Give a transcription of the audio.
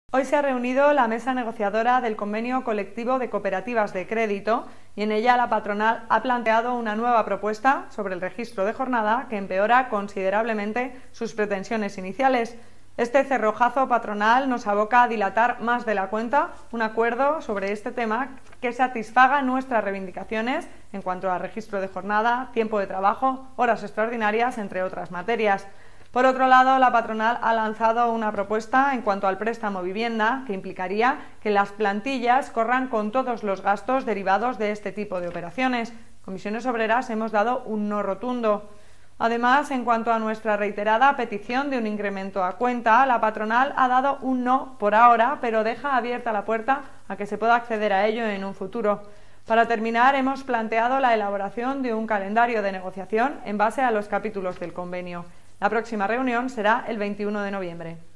Hoy se ha reunido la mesa negociadora del Convenio Colectivo de Cooperativas de Crédito y en ella la patronal ha planteado una nueva propuesta sobre el registro de jornada que empeora considerablemente sus pretensiones iniciales. Este cerrojazo patronal nos aboca a dilatar más de la cuenta un acuerdo sobre este tema que satisfaga nuestras reivindicaciones en cuanto a registro de jornada, tiempo de trabajo, horas extraordinarias, entre otras materias. Por otro lado, la patronal ha lanzado una propuesta en cuanto al préstamo vivienda que implicaría que las plantillas corran con todos los gastos derivados de este tipo de operaciones. Comisiones Obreras hemos dado un no rotundo. Además, en cuanto a nuestra reiterada petición de un incremento a cuenta, la patronal ha dado un no por ahora, pero deja abierta la puerta a que se pueda acceder a ello en un futuro. Para terminar, hemos planteado la elaboración de un calendario de negociación en base a los capítulos del convenio. La próxima reunión será el 21 de noviembre.